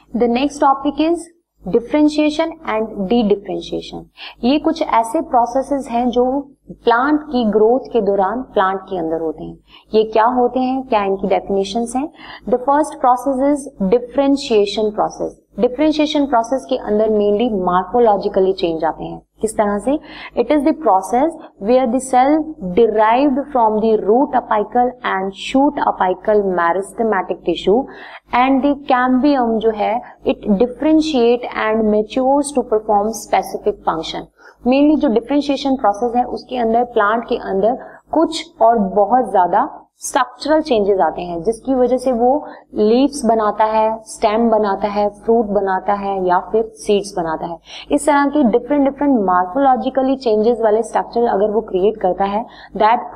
The next topic is differentiation and dedifferentiation. ये कुछ ऐसे प्रोसेसेस हैं जो प्लांट की ग्रोथ के दौरान प्लांट के अंदर होते हैं। ये क्या होते हैं, क्या इनकी डेफिनेशंस हैं? The first process is differentiation process. Differentiation process के अंदर मेनली मार्फोलॉजिकली चेंज आते हैं। किस तरह से? It is the process where the cell derived from the root apical and shoot apical meristematic tissue and the cambium जो है it differentiate and matures to perform specific function. Mainly जो differentiation process है उसके अंदर plant के अंदर कुछ और बहुत ज्यादा स्ट्रक्चरल चेंजेस आते हैं जिसकी वजह से वो लीव्स बनाता है, स्टेम बनाता है, फ्रूट बनाता है या फिर सीड्स बनाता है। इस तरह के डिफरेंट मार्फोलॉजिकली चेंजेस वाले स्ट्रक्चर अगर वो क्रिएट करता है, that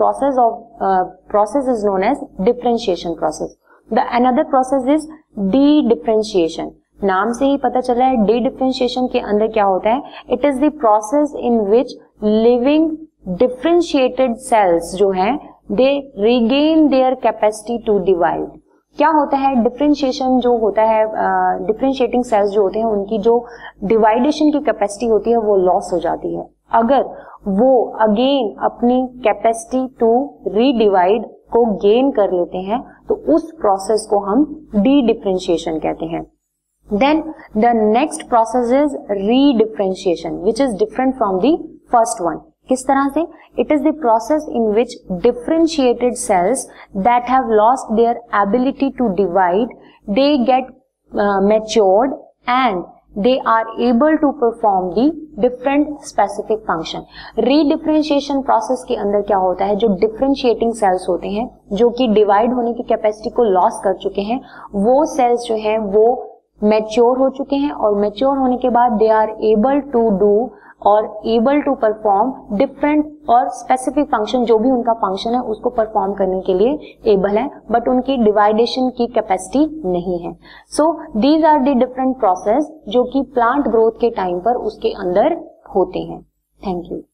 process is known as differentiation process. The another process is dedifferentiation. नाम से ही पता चल रहा है डी डिफरेंशिएशन के अंदर क्या होता है? It is the process in which living differentiated cells जो हैं they regain their capacity to divide. क्या होता है? डिफरेंशिएशन जो होता है, डिफरेंशिएटिंग सेल्स जो होते हैं उनकी जो डिवाइडेशन की कैपेसिटी होती है वो लॉस हो जाती है। अगर वो अगेन अपनी कैपेसिटी टू रीडिवाइड को गेन कर लेते हैं तो उस प्रोसेस को हम डी डिफरेंशिएशन कहते हैं। Then the next process is redifferentiation, which is different from the first one. किस तरह से? It is the process in which differentiated cells that have lost their ability to divide, they get matured and they are able to perform the different specific function. Redifferentiation process के अंदर क्या होता है? जो differentiating cells होते हैं जो कि divide होने की capacity को loss कर चुके हैं, वो cells जो हैं वो मैच्योर हो चुके हैं और मैच्योर होने के बाद they are able to do और एबल टू परफॉर्म डिफरेंट और स्पेसिफिक फंक्शन। जो भी उनका फंक्शन है उसको परफॉर्म करने के लिए एबल है, बट उनकी डिवाइडेशन की कैपेसिटी नहीं है। So these are the different process जो कि प्लांट ग्रोथ के टाइम पर उसके अंदर होते हैं। Thank you.